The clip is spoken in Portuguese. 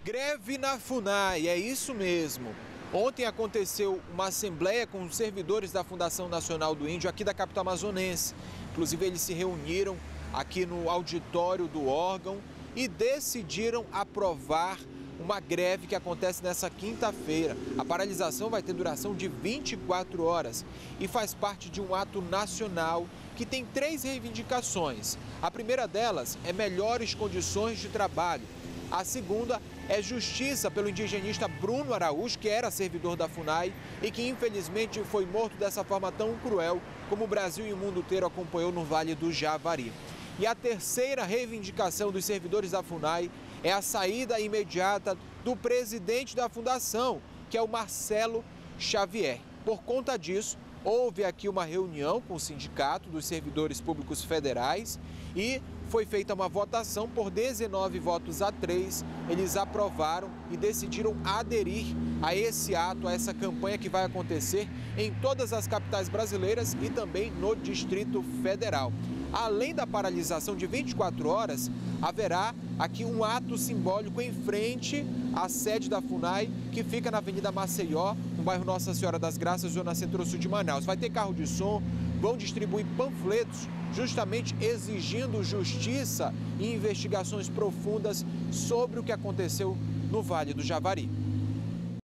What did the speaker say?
Greve na FUNAI, é isso mesmo. Ontem aconteceu uma assembleia com os servidores da Fundação Nacional do Índio aqui da capital amazonense. Inclusive, eles se reuniram aqui no auditório do órgão e decidiram aprovar uma greve que acontece nessa quinta-feira. A paralisação vai ter duração de 24 horas e faz parte de um ato nacional que tem 3 reivindicações. A primeira delas é melhores condições de trabalho. A segunda é justiça pelo indigenista Bruno Araújo, que era servidor da FUNAI e que infelizmente foi morto dessa forma tão cruel como o Brasil e o mundo inteiro acompanhou no Vale do Javari. E a terceira reivindicação dos servidores da FUNAI é a saída imediata do presidente da fundação, que é o Marcelo Xavier. Por conta disso, houve aqui uma reunião com o Sindicato dos Servidores Públicos Federais e foi feita uma votação por 19 votos a 3. Eles aprovaram e decidiram aderir a esse ato, a essa campanha que vai acontecer em todas as capitais brasileiras e também no Distrito Federal. Além da paralisação de 24 horas, haverá aqui um ato simbólico em frente à sede da FUNAI, que fica na Avenida Maceió, no bairro Nossa Senhora das Graças, zona centro-sul de Manaus. Vai ter carro de som, vão distribuir panfletos, justamente exigindo justiça e investigações profundas sobre o que aconteceu no Vale do Javari.